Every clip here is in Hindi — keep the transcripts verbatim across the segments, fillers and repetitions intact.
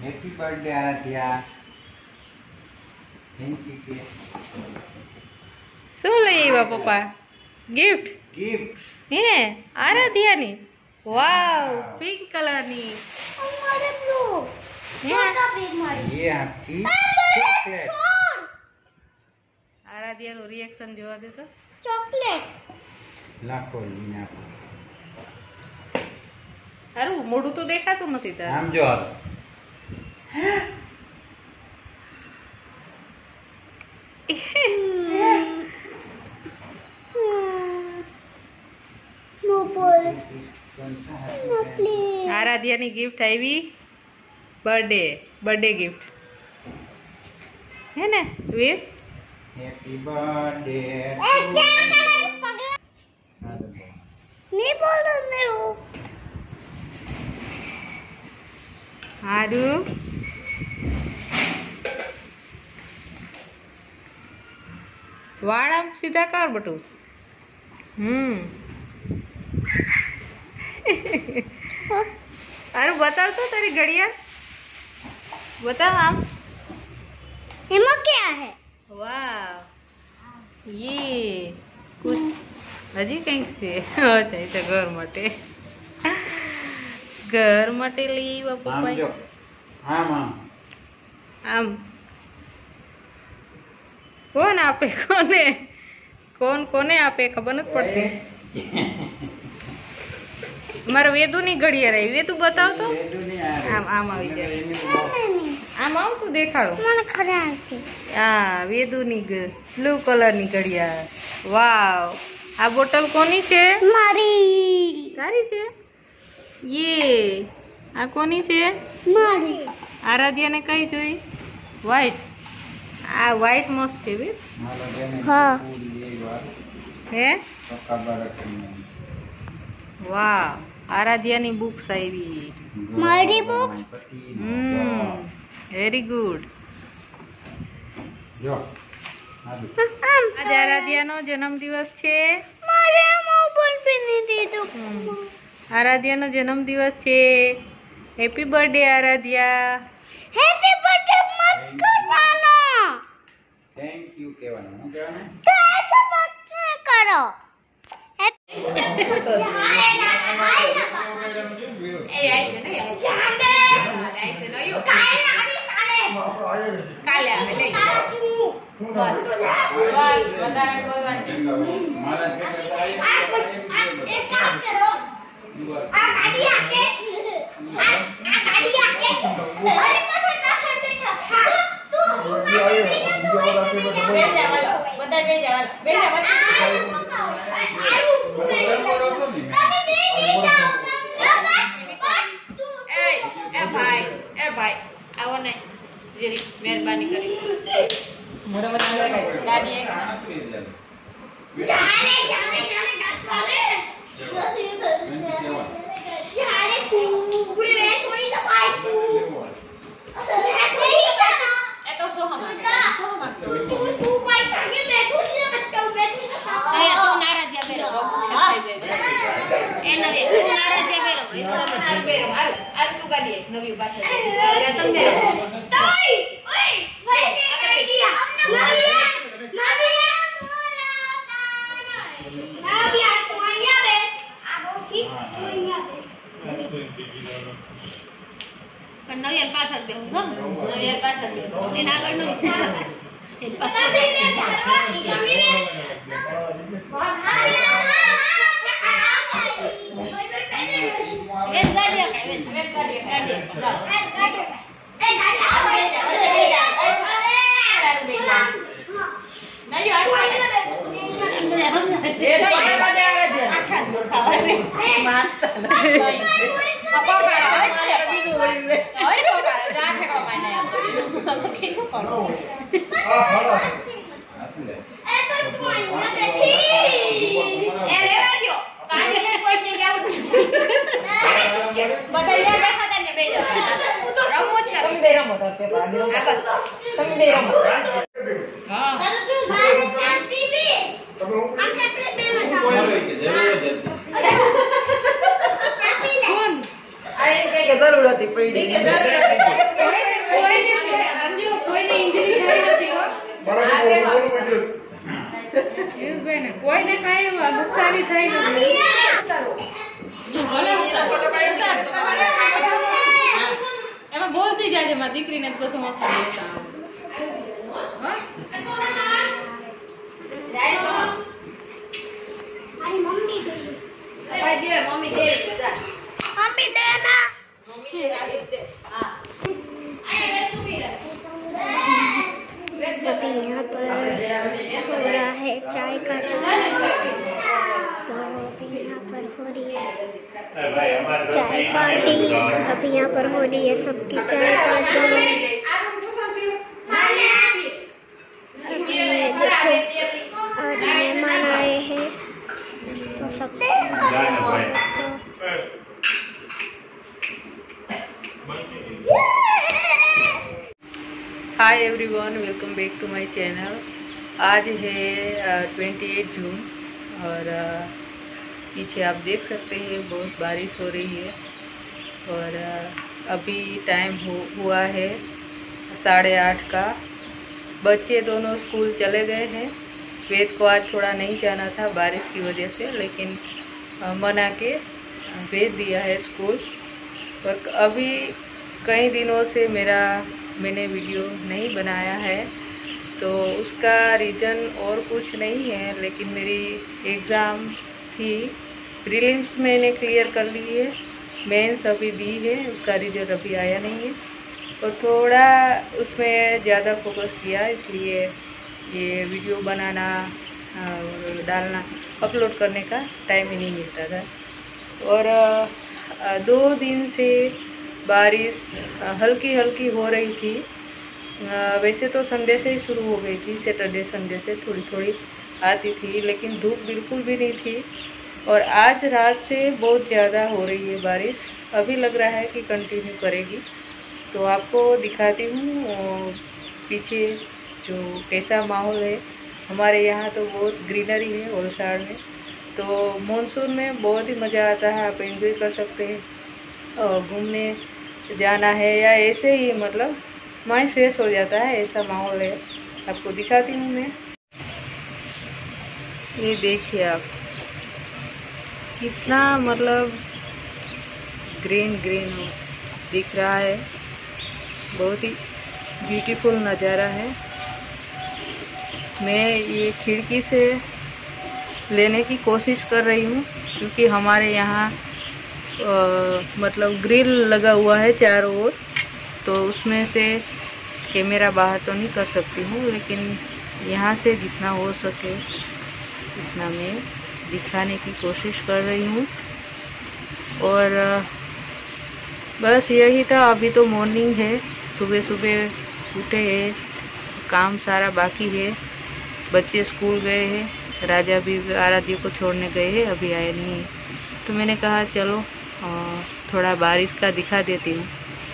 Happy birthday Aaradhya. Thank you के શું લઈ આવ્યા પપ્પા? गिफ्ट गिफ्ट હે આરાધ્યાની? વાવ, પિંક કલરની। हमारे ब्लू छोटा भी मार ये आपकी चॉकलेट। આરાધ્યાનું રિએક્શન જોવા દે તો। चॉकलेट लाखो लीने आपको હારું મોઢું તો દેખાતું નથી તાર। આમ જો नो बोल नो प्लीज। આરાધ્યાની ગિફ્ટ આવી, બર્થડે બર્થડે ગિફ્ટ હે ને વીર? हैप्पी बर्थडे नहीं बोल रहे हो। હારું વાળ આમ સીધા કર બટુ। હમ હારું બતાવ તો તારી ઘડિયાળ બતાવ આમ। इसमें क्या है? વાહ, ये कुछ હજી કંઈક છે। અચ્છા એ તો ઘર માટે ઘર માટે લઈ આવ્યા આમ પપ્પા। જો આમ આમ આમ કોણ આપે કોને કોણ કોને આપે ખબર નથી પડતી। મારા વેદુની ઘડિયાળ આવી, વેદુ બતાવ તો। વેદુ નહીં આ રે। આમ આમ આવી જાય, એની આમ આમ તું દેખાડો। मन खराब है। આ વેદુની બ્લુ કલરની ઘડિયાળ। વાવ, આ બોટલ કોની છે? मारी તારી છે? યે આ કોની છે? मारी આરાધ્યાને કઈ જોઈ? વ્હાઈટ। આ વ્હાઈટ મસ્ત છે બે। મારા બેને હા। પૂરી એ વાત હે પક્કા બરકની વાહ, આરાધ્યાની બુક્સ આવી। મારી book? હમ વેરી ગુડ। જો આદુ આજે આરાધ્યાનો જન્મદિવસ છે। मारे मोबाइल पे नहीं दे दो। આરાધ્યાનો જન્મદિવસ છે। Happy birthday Aaradhya. Happy birthday मत करवाना। થેન્ક યુ કહેવાનું હું કહેવાનું हैप्पी बर्थडे करो। કાલે આવે લઈ બસ બસ વધારે બોલવાનું મારા કરતા एक काम करो आ गाड़ी आके आ गाड़ी आके अरे मत पाछળ बैठो तू બે જાવાલો બધા બે જાવાલો બે જાવાલો એ એ ભાઈ એ ભાઈ આવો ને જરી મહેરબાની કરી મોરા બના ગાડી એક जाने जाने जाने गाड़ी जाने पूरे में थोड़ी सफाई तू એ તો સોહમ સોહમ तू तू तू बाइक आगे मैं थोड़ी ना बच्चा हूं मैं थोड़ी ना એ તું નારાજ બેરો એ નવે તું નારાજ બેરો એ તો નાર બેરો આલ આલ તું ગાડી નવી પાછળ તમે ओए ओए भाई ने कर दिया हमने मारी मारी ना भी आ तो आया बे आ बोसी आया बे પણ નવિયાર પાછળ બેહું છો નવિયાર પાછળ બેહું એના આગળ નો कभी मैं करवा नहीं कभी मैं बहुत आया વેદ ગાડી આકા વેદ વેદ ગાડી ગાડી ચાલ ए गाड़ी आ બે જા બે જા એ સારું બે જા નહીં આડ અંદર સમજ એ તો એ બાદ આવે છે આખા દુખાવા છે માનતા નહીં પપ્પા કાઢો મારે બીજું હોય છે હોય તો કાઢો જા ઠેકો માને આમ તો કેનું કરો આ ફાળો ए तो तू आई बैठी એ રેવા દો કાઢી લે કોઈ નહીં જાવ બધા યા બેઠા હતા ને બે જા રમો જ કરો બે રમો તો પે પાડી રમો તમે બે રમો હા सर तू बाहर जाती भी हम कैसे पे में जाओ કોઈ લઈ કે જરૂર જ હતી चाबी ले આ એ કે જરૂર હતી પડી કે જરૂર હતી કોઈને કાંઈ નુકસાની થઈ નથી. એમાં બોલતી જાય છે મારી દીકરીને બધું મસ્ત બોલતા મારી મમ્મી ગઈ. મમ્મી દે બધા મમ્મી દે ના. મમ્મી દે હા अभी यहाँ पर हो रहा है चाय का टाइम, तो अभी यहाँ पर हो रही है चाय पार्टी. अभी यहाँ पर हो रही है सबकी चाय पार्टी. देखो आज मेहमान आए हैं तो सब hi everyone, welcome back to my channel. आज है ट्वेंटी एट जून और uh, पीछे आप देख सकते हैं बहुत बारिश हो रही है. और uh, अभी टाइम हो हुआ है साढ़े आठ का. बच्चे दोनों स्कूल चले गए हैं. वेद को आज थोड़ा नहीं जाना था बारिश की वजह से, लेकिन uh, मना के भेज दिया है स्कूल. और अभी कई दिनों से मेरा मैंने वीडियो नहीं बनाया है, तो उसका रीज़न और कुछ नहीं है, लेकिन मेरी एग्ज़ाम थी. प्रीलिम्स मैंने क्लियर कर ली है, मेंस अभी दी है, उसका रिजल्ट अभी आया नहीं है. और थोड़ा उसमें ज़्यादा फोकस किया, इसलिए ये वीडियो बनाना और डालना अपलोड करने का टाइम ही नहीं मिलता था. और दो दिन से बारिश हल्की हल्की हो रही थी. वैसे तो संडे से ही शुरू हो गई थी, सैटरडे संडे से थोड़ी थोड़ी आती थी, लेकिन धूप बिल्कुल भी नहीं थी. और आज रात से बहुत ज़्यादा हो रही है बारिश. अभी लग रहा है कि कंटिन्यू करेगी. तो आपको दिखाती हूँ पीछे जो कैसा माहौल है. हमारे यहाँ तो बहुत ग्रीनरी है वलसाड़ में, तो मानसून में बहुत ही मज़ा आता है. आप एंजॉय कर सकते हैं और घूमने जाना है या ऐसे ही मतलब माइंड फ्रेश हो जाता है, ऐसा माहौल है. आपको दिखाती हूँ मैं. ये देखिए आप कितना मतलब ग्रीन ग्रीन दिख रहा है. बहुत ही ब्यूटीफुल नज़ारा है. मैं ये खिड़की से लेने की कोशिश कर रही हूँ, क्योंकि हमारे यहाँ Uh, मतलब ग्रिल लगा हुआ है चारों ओर, तो उसमें से कैमरा बाहर तो नहीं कर सकती हूँ, लेकिन यहाँ से जितना हो सके उतना मैं दिखाने की कोशिश कर रही हूँ. और uh, बस यही था. अभी तो मॉर्निंग है, सुबह सुबह उठे हैं, काम सारा बाकी है. बच्चे स्कूल गए हैं, राजा भी आराध्य को छोड़ने गए हैं, अभी आए नहीं. तो मैंने कहा चलो थोड़ा बारिश का दिखा देती हूँ.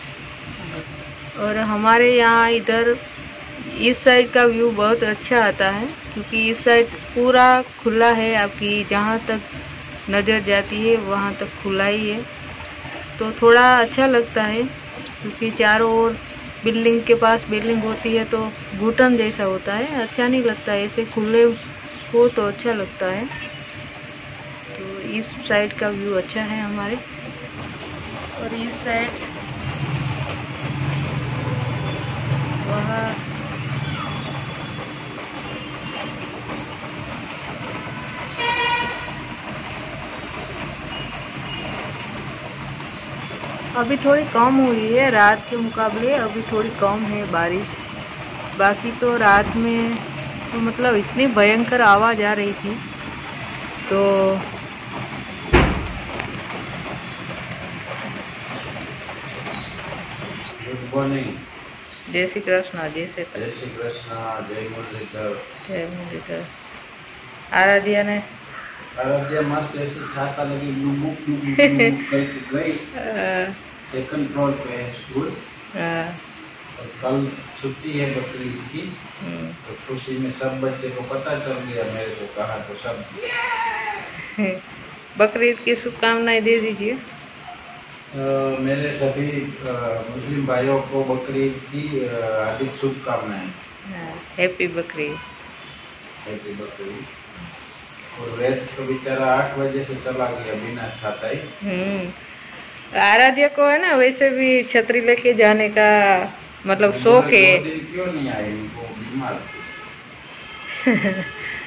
और हमारे यहाँ इधर इस साइड का व्यू बहुत अच्छा आता है, क्योंकि इस साइड पूरा खुला है. आपकी जहाँ तक नज़र जाती है वहाँ तक खुला ही है, तो थोड़ा अच्छा लगता है. क्योंकि चारों ओर बिल्डिंग के पास बिल्डिंग होती है तो घुटन जैसा होता है, अच्छा नहीं लगता है. ऐसे खुले हो तो अच्छा लगता है. तो इस साइड का व्यू अच्छा है हमारे. और इस साइड वहाँ अभी थोड़ी कम हुई है रात के मुकाबले. अभी थोड़ी कम है बारिश. बाकी तो रात में तो मतलब इतनी भयंकर आवाज़ आ रही थी. तो जय श्री कृष्ण. जय श्री जय श्री कृष्ण. जय मुरलीधर. जय मुरलीधर. आराध्या ने आराध्या मस्त ऐसी छाता लगी मुक मुक करके गई. सेकंड फ्लोर पे है स्कूल. और कल छुट्टी है बकरीद की, तो खुशी में सब बच्चे को पता चल गया. मेरे को कहा तो सब बकरीद की शुभकामनाएं दे दीजिए. अ, मेरे सभी अ, मुस्लिम भाइयों को बकरीद की अ, हार्दिक शुभकामनाएं। हैप्पी बकरीद। हैप्पी बकरीद। और वेद तो बेचारा आठ बजे से चला गया बिना छाता ही। हम्म आराध्य को है ना वैसे भी छतरी लेके जाने का मतलब शौक है। दो दिन क्यों नहीं आए, उनको बीमार थे।